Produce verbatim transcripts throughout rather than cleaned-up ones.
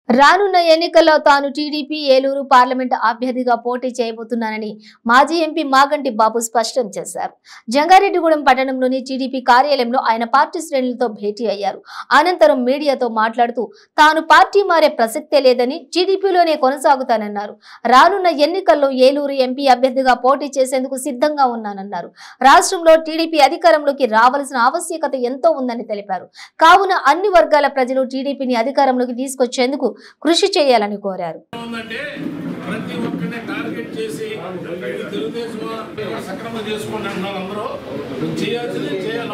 రానున్న ఎన్నికల్లో తాను టీడీపీ ఏలూరు పార్లమెంట్ అభ్యర్థిగా పోటీ చేయబోతున్నానని మాజీ ఎంపీ మాగంటి బాబు స్పష్టం చేశారు. జంగారెడ్డిగూడెం పట్టణంలోని టీడీపీ కార్యాలయంలో ఆయన పార్టీ శ్రేణులతో భేటీ అయ్యారు. అనంతరం మీడియాతో మాట్లాడుతూ తాను పార్టీ మారే ప్రసక్తే లేదని, టీడీపీలోనే కొనసాగుతానన్నారు. రానున్న ఎన్నికల్లో ఏలూరు ఎంపీ అభ్యర్థిగా పోటీ చేసేందుకు సిద్ధంగా ఉన్నానన్నారు. రాష్ట్రంలో టీడీపీ అధికారంలోకి రావాల్సిన ఆవశ్యకత ఎంతో ఉందని తెలిపారు. కావున అన్ని వర్గాల ప్రజలు టీడీపీని అధికారంలోకి తీసుకొచ్చేందుకు కృషి చేయాలని కోరారు. ప్రతి ఒక్కరిని టార్గెట్ చేసి తెలుగుదేశం సక్రమం చేసుకోండి అంటున్నారు. అందరూ చేయాల్సింది చేయాలి.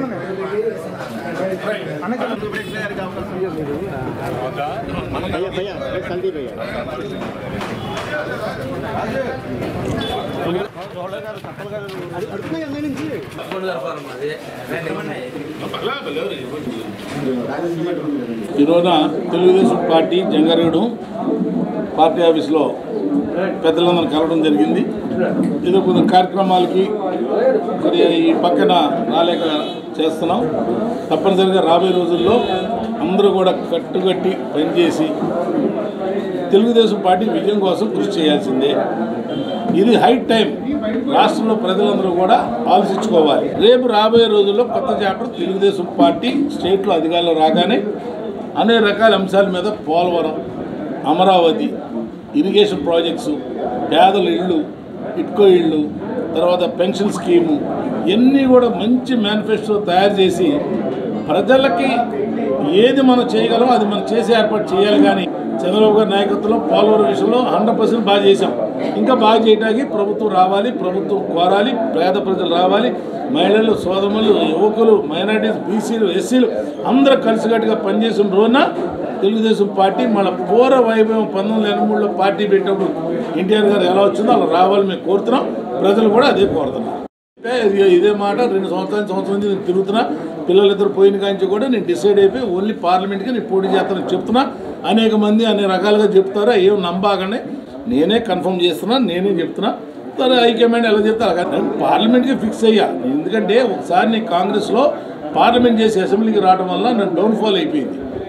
ఈరోజు తెలుగుదేశం పార్టీ జంగారెడ్డి పార్టీ ఆఫీస్లో పెద్దలందరూ కలవడం జరిగింది. ఏదో కొన్ని కార్యక్రమాలకి మరి ఈ పక్కన రాలేక చేస్తున్నాం. తప్పనిసరిగా రాబోయే రోజుల్లో అందరూ కూడా కట్టుకట్టి పనిచేసి తెలుగుదేశం పార్టీ విజయం కోసం కృషి చేయాల్సిందే. ఇది హై టైం. రాష్ట్రంలో ప్రజలందరూ కూడా ఆలోచించుకోవాలి. రేపు రాబోయే రోజుల్లో కొత్త చాప్టర్ తెలుగుదేశం పార్టీ స్టేట్లో అధికారంలో రాగానే అనేక రకాల అంశాల మీద పోలవరం, అమరావతి, ఇరిగేషన్ ప్రాజెక్ట్స్, పేదల ఇళ్ళు, ఇట్కో ఇళ్ళు, తర్వాత పెన్షన్ స్కీము, ఇవన్నీ కూడా మంచి మేనిఫెస్టో తయారు చేసి ప్రజలకి ఏది మనం చేయగలమో అది మనం చేసే ఏర్పాటు చేయాలి. కానీ చంద్రబాబు గారి నాయకత్వంలో పోలవరం విషయంలో హండ్రెడ్ పర్సెంట్ బాగా చేశాం. ఇంకా బాగా చేయడానికి ప్రభుత్వం రావాలి, ప్రభుత్వం కోరాలి, పేద ప్రజలు రావాలి, మహిళలు, సోదరులు, యువకులు, మైనార్టీస్, బీసీలు, ఎస్సీలు అందరూ కలిసికట్టుగా పనిచేసిన రోజున తెలుగుదేశం పార్టీ మన పూర్వ వైభవం పంతొమ్మిది ఎనభై మూడులో పార్టీ పెట్టినప్పుడు ఎన్టీఆర్ గారు ఎలా వచ్చిందో అలా రావాలని మేము కోరుతున్నాం. ప్రజలు కూడా అదే కోరుతున్నారు. ఇదే మాట రెండు సంవత్సరాల సంవత్సరం నుంచి నేను తిరుగుతున్నా. పిల్లలిద్దరు పోయిన కాంచి కూడా నేను డిసైడ్ అయిపోయి ఓన్లీ పార్లమెంట్కి నేను పోటీ చేస్తానని చెప్తున్నా. అనేక మంది అనేక రకాలుగా చెప్తారా, ఏం నమ్మాగానే నేనే కన్ఫర్మ్ చేస్తున్నా, నేనే చెప్తున్నా. సరే హైకమాండ్ ఎలా చెప్తారు కానీ పార్లమెంట్కి ఫిక్స్ అయ్యా. ఎందుకంటే ఒకసారి నేను కాంగ్రెస్లో పార్లమెంట్ చేసి అసెంబ్లీకి రావడం వల్ల నేను డౌన్ఫాల్ అయిపోయింది.